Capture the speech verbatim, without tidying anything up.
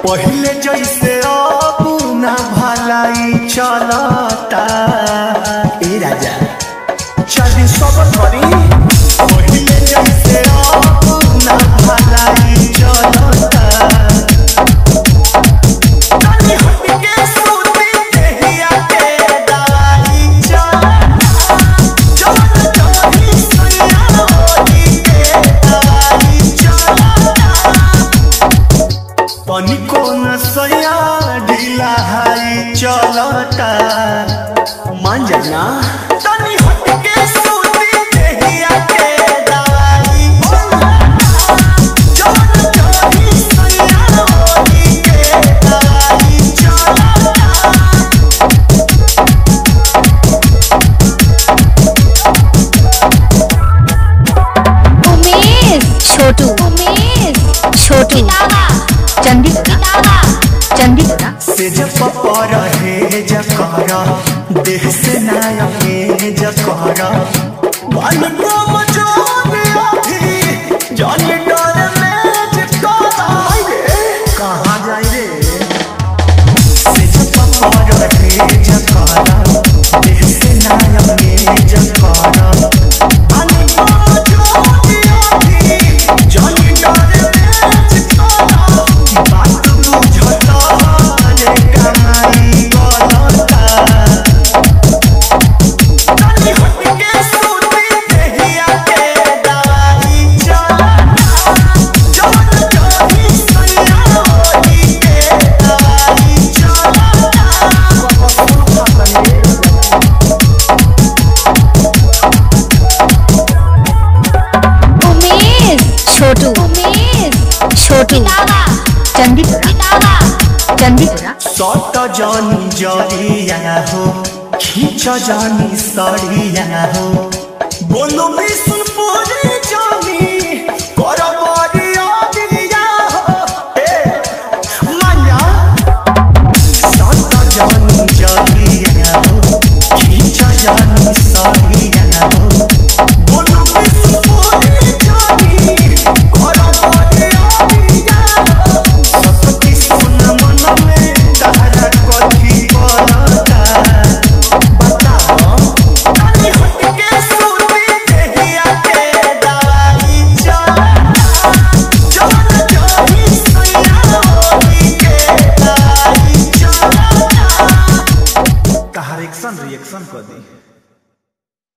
पहले जैसे अब ना भलाई चलता ए राजा चली सब धरी पहले जैसे अब ना भलाई चलता को न सया ढीला हाई चलता मान जाना तनी हट के सूती देहिया के दवाई जवन जही सया होली के दवाई चलता उमेश छोटू उमेश छोटू चंदीपुरा चंदीपुरा से जब पर है जकरा देह से नाया के जकरा मन को मचोने आधी जान डर में जकरा कहाँ जाए रे से जब पर है जकरा देह से नाया के जकरा मन को मचोने आधी जान डर में जकरा बात बुझता रे कमाई गलता तनी हट के सूती देहिया के दवाई चलता जवन जही सया होली के दवाई चलता उमेश छोटू उमेश छोटू चंदीपुरा चंदीपुरा सट जानी जरिया हो खींच जानी सड़िया हो बोलो मिस